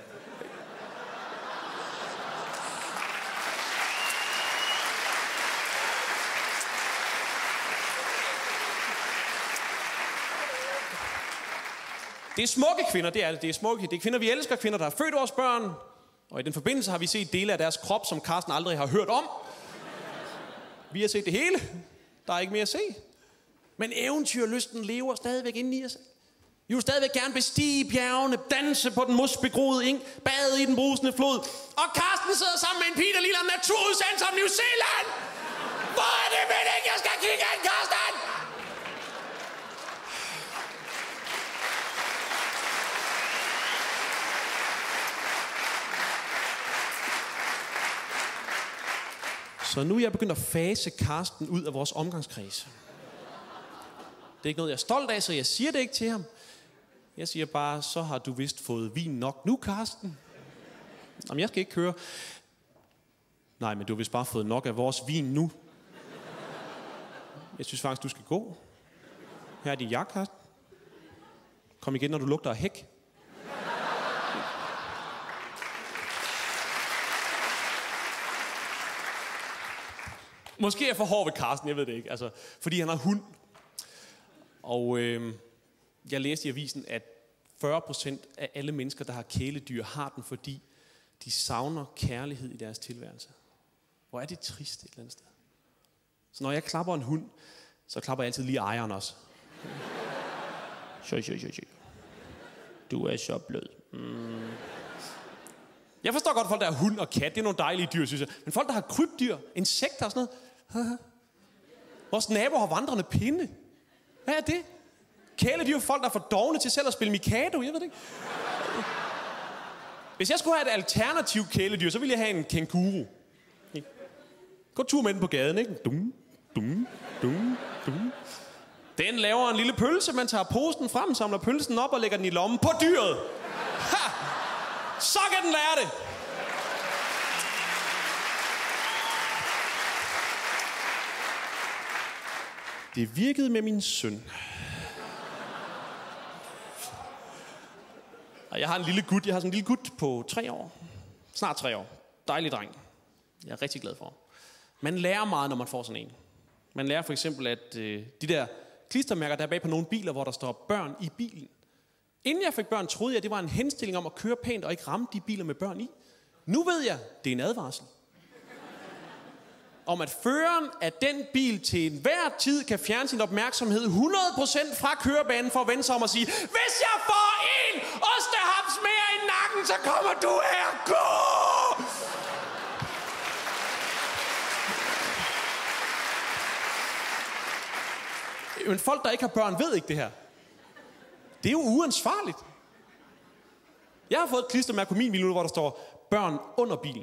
Det er smukke kvinder, det er det. Det er smukke. Det er kvinder, vi elsker. Kvinder, der har født vores børn. Og i den forbindelse har vi set dele af deres krop, som Carsten aldrig har hørt om. Vi har set det hele. Der er ikke mere at se. Men eventyrlysten lever stadigvæk inde i os. Vi vil stadigvæk gerne bestige bjergene, danse på den mosbegroede eng, bade i den brusende flod. Og Carsten sidder sammen med en pige, der ligner en naturudsendelse om New Zealand. Hvor er det meningen, jeg skal kigge an, Carsten? Så nu er jeg begyndt at fase Carsten ud af vores omgangskreds. Det er ikke noget, jeg er stolt af, så jeg siger det ikke til ham. Jeg siger bare, så har du vist fået vin nok nu, Carsten. Jamen, jeg skal ikke køre. Nej, men du har vist bare fået nok af vores vin nu. Jeg synes faktisk, du skal gå. Her er din jakke, Carsten. Kom igen, når du lugter af hæk. Måske er jeg for hård ved Carsten, jeg ved det ikke. Altså, fordi han har hund. Og øh, jeg læste i avisen, at fyrre procent af alle mennesker, der har kæledyr, har den, fordi de savner kærlighed i deres tilværelse. Hvor er det trist et eller andet sted. Så når jeg klapper en hund, så klapper jeg altid lige ejeren også. Sjøj, sjøj, sjøj, sjøj. Du er så blød. Mm. Jeg forstår godt folk, der har hund og kat. Det er nogle dejlige dyr, synes jeg. Men folk, der har krybdyr, insekter og sådan noget. Vores nabo har vandrende pinde. Hvad er det? Kæledyr er folk, der er for dovne til selv at spille Mikado. Jeg ved det ikke. Hvis jeg skulle have et alternativt kæledyr, så ville jeg have en kænguru. Gå tur med den på gaden, ikke? Dum, dum, dum, dum. Den laver en lille pølse. Man tager posen frem, samler pølsen op og lægger den i lommen på dyret. Ha! Så kan den lære det. Det virkede med min søn. Og jeg har en lille gut. Jeg har sådan en lille gut på tre år. Snart tre år. Dejlig dreng. Jeg er rigtig glad for. Man lærer meget, når man får sådan en. Man lærer for eksempel, at øh, de der klistermærker, der er bag på nogle biler, hvor der står børn i bilen. Inden jeg fik børn, troede jeg, at det var en henstilling om at køre pænt og ikke ramme de biler med børn i. Nu ved jeg, det er en advarsel. Om at føreren af den bil til enhver tid kan fjerne sin opmærksomhed hundrede procent fra kørebanen for at vende sig om og sige: hvis jeg får en ostehaps mere i nakken, så kommer du her. Gå! Men folk, der ikke har børn, ved ikke det her. Det er jo uansvarligt. Jeg har fået et klistermærke på min bil, hvor der står børn under bilen.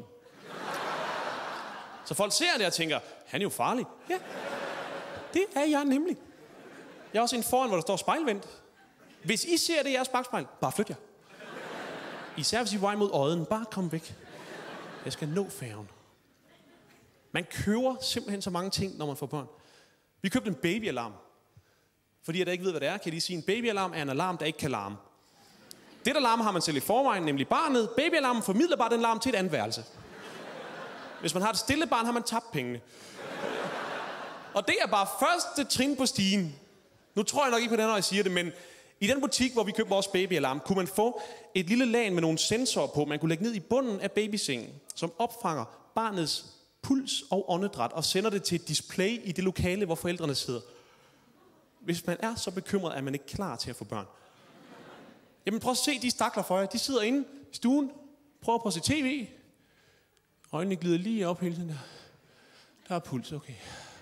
Så folk ser det og tænker, han er jo farlig. Ja, det er jeg nemlig. Jeg har også en foran, hvor der står spejlvendt. Hvis I ser det i jeres bagspejl, bare flyt jer. Især hvis I er vej mod Odden, bare kom væk. Jeg skal nå færgen. Man køber simpelthen så mange ting, når man får børn. Vi købte en babyalarm. Fordi jeg da ikke ved, hvad det er, kan jeg lige sige, en babyalarm er en alarm, der ikke kan larme. Det der larmer har man selv i forvejen, nemlig barnet. Babyalarmen formidler bare den larm til et andet værelse. Hvis man har et stille barn, har man tabt pengene. Og det er bare første trin på stigen. Nu tror jeg nok ikke på det, når jeg siger det, men i den butik, hvor vi købte vores babyalarm, kunne man få et lille lag med nogle sensorer på, man kunne lægge ned i bunden af babysengen, som opfanger barnets puls og åndedræt og sender det til et display i det lokale, hvor forældrene sidder. Hvis man er så bekymret, er man ikke klar til at få børn. Jamen prøv at se de stakler for jer. De sidder inde i stuen, prøver på at se tv. Øjnene glider lige op hele tiden der. Der er puls, okay.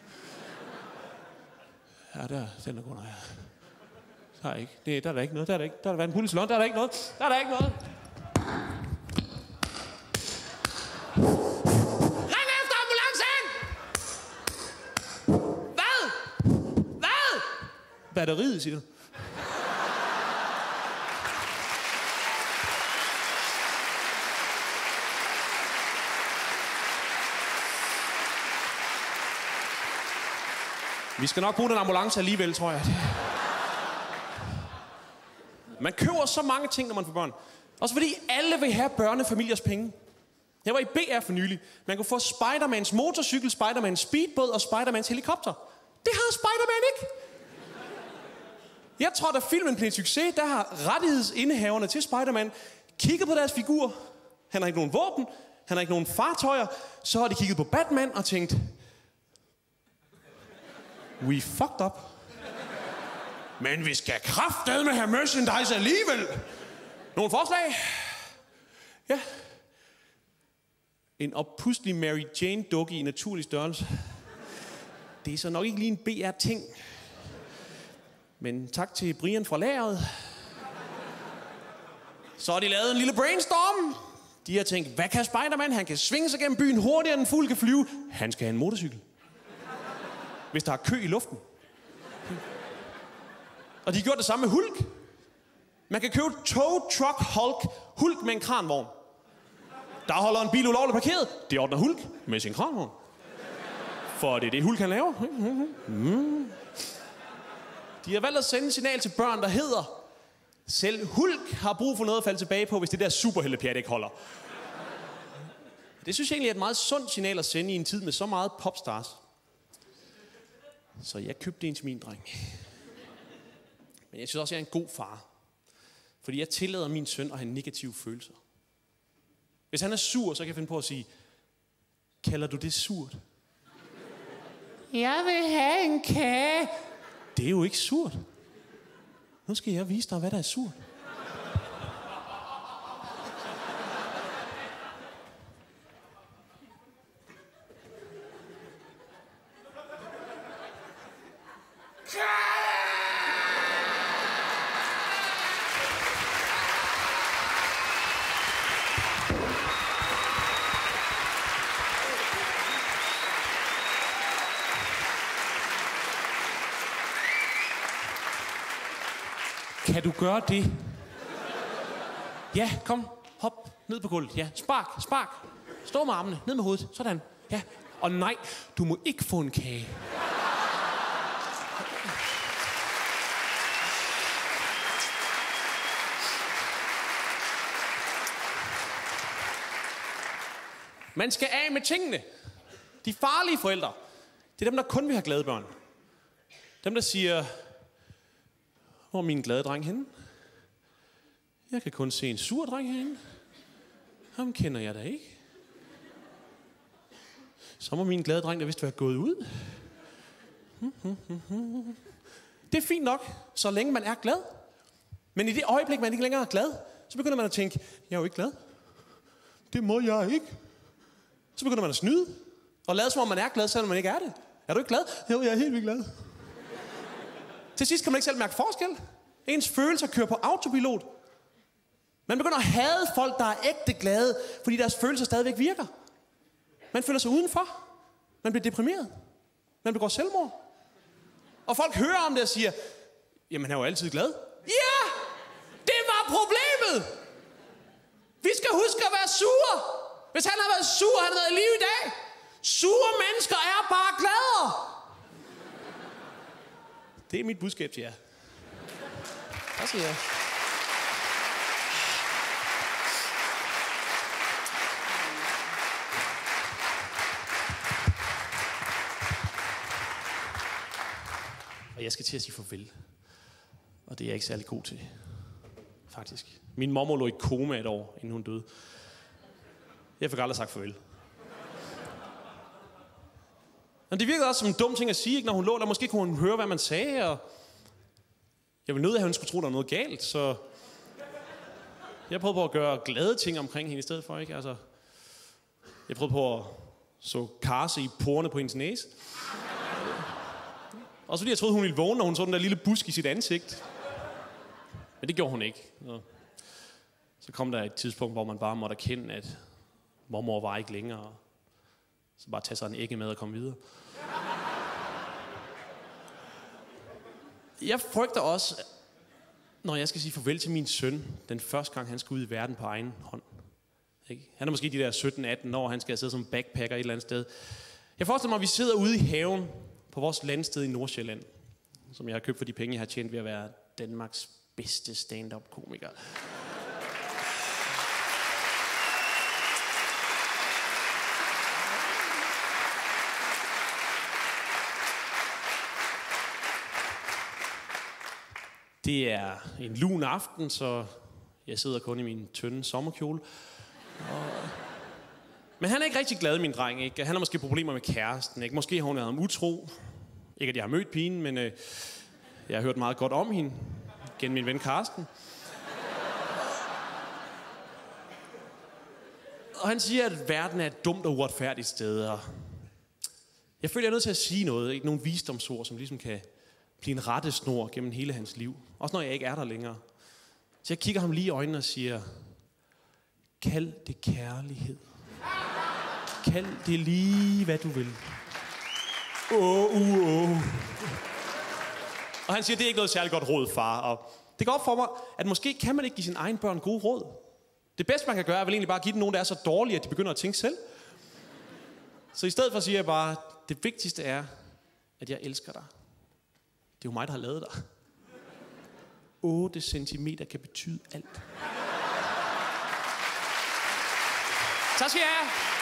Ja, der, den er god, nej. Der er ikke, det, der er der ikke noget, der er der ikke. Der er der en puls i London, der er der ikke noget. Der er der ikke noget. Ring efter ambulancen! Hvad? Hvad? Batteriet, siger du. Vi skal nok bruge den ambulance alligevel, tror jeg. Man køber så mange ting, når man får børn. Også fordi alle vil have børnefamiliers penge. Jeg var i B R for nylig. Man kunne få Spider-Mans motorcykel, Spider-Mans speedbåd og Spider-Mans helikopter. Det har Spider-Man ikke. Jeg tror, da filmen blev en succes, der har rettighedsindehaverne til Spider-Man kigget på deres figur. Han har ikke nogen våben, han har ikke nogen fartøjer. Så har de kigget på Batman og tænkt, we fucked up. Men vi skal kraftedeme have merchandise alligevel. Nogle forslag? Ja. En oppustelig Mary Jane dukke i naturlig størrelse. Det er så nok ikke lige en B R-ting. Men tak til Brian fra lageret. Så har de lavet en lille brainstorm. De har tænkt, hvad kan Spider-Man? Han kan svinge sig gennem byen hurtigere, end en fugl kan flyve. Han skal have en motorcykel. Hvis der er kø i luften. Og de har gjort det samme med Hulk. Man kan købe tow truck Hulk. Hulk med en kranvogn. Der holder en bil ulovligt parkeret. Det ordner Hulk med sin kranvogn. For det er det, Hulk kan lave. Mm. De har valgt at sende et signal til børn, der hedder, selv Hulk har brug for noget at falde tilbage på, hvis det der superheltepjat ikke holder. Det synes jeg egentlig er et meget sundt signal at sende i en tid med så meget popstars. Så jeg købte en til min dreng. Men jeg synes også, at jeg er en god far. Fordi jeg tillader min søn at have negative følelser. Hvis han er sur, så kan jeg finde på at sige, kalder du det surt? Jeg vil have en kage. Det er jo ikke surt. Nu skal jeg vise dig, hvad der er surt. Kan du gøre det? Ja, kom. Hop ned på gulvet. Ja, spark, spark. Stå med armene. Ned med hovedet. Sådan. Ja. Og nej, du må ikke få en kage. Man skal af med tingene. De farlige forældre. Det er dem, der kun vil have glade børn. Dem, der siger, hvor er min glade dreng henne? Jeg kan kun se en sur dreng herinde. Ham kender jeg da ikke. Så må min glade dreng da vist være gået ud. Det er fint nok, så længe man er glad. Men i det øjeblik, man ikke længere er glad, så begynder man at tænke, jeg er jo ikke glad. Det må jeg ikke. Så begynder man at snyde. Og lade som om man er glad, selvom man ikke er det. Er du ikke glad? Jo, jeg er helt vildt glad. Til sidst kan man ikke selv mærke forskel. Ens følelser kører på autopilot. Man begynder at hade folk, der er ægte glade, fordi deres følelser stadigvæk virker. Man føler sig udenfor. Man bliver deprimeret. Man begår selvmord. Og folk hører om det og siger, jamen han er jo altid glad. Ja! Det var problemet! Vi skal huske at være sure. Hvis han havde været sur, havde han været i live i dag. Sure mennesker er bare gladere. Det er mit budskab til jer. Hvad siger jeg? Og jeg skal til at sige farvel. Og det er jeg ikke særlig god til. Faktisk. Min mormor lå i koma et år, inden hun døde. Jeg fik aldrig sagt farvel. Men det virkede også som en dum ting at sige, ikke, når hun lå der. Måske kunne hun høre, hvad man sagde, og jeg ville nødt, at hun skulle tro, der var noget galt, så jeg prøvede på at gøre glade ting omkring hende i stedet for, ikke? Altså, jeg prøvede på at så karse i porerne på hendes næse. Også fordi jeg troede, hun ville vågne, når hun så den der lille busk i sit ansigt. Men det gjorde hun ikke. Så kom der et tidspunkt, hvor man bare måtte erkende, at mormor var ikke længere. Så bare tage sig en ægge med og komme videre. Jeg frygter også, når jeg skal sige farvel til min søn, den første gang, han skal ud i verden på egen hånd. Ikke? Han er måske de der sytten atten år, han skal sidde som backpacker et eller andet sted. Jeg forestiller mig, at vi sidder ude i haven på vores landsted i Nordsjælland, som jeg har købt for de penge, jeg har tjent ved at være Danmarks bedste stand-up-komiker. Det er en lun aften, så jeg sidder kun i min tynde sommerkjole. Og... Men han er ikke rigtig glad, min dreng. Ikke? Han har måske problemer med kæresten. Ikke? Måske har hun været ham utro. Ikke at jeg har mødt pigen, men øh, jeg har hørt meget godt om hende. Gennem min ven Karsten. Og han siger, at verden er et dumt og uretfærdigt sted. Og jeg føler, jeg er nødt til at sige noget. Ikke? Nogle visdomsord, som ligesom kan blive en rettesnor gennem hele hans liv. Også når jeg ikke er der længere. Så jeg kigger ham lige i øjnene og siger, kald det kærlighed. Kald det lige, hvad du vil. Åh, uh, åh. Og han siger, det er ikke noget særligt godt råd, far. Og det går op for mig, at måske kan man ikke give sine egne børn gode råd. Det bedste, man kan gøre, er vel egentlig bare at give dem nogen, der er så dårlige, at de begynder at tænke selv. Så i stedet for siger jeg bare, det vigtigste er, at jeg elsker dig. Det er jo mig, der har lavet dig. otte centimeter kan betyde alt. Tak skal I have.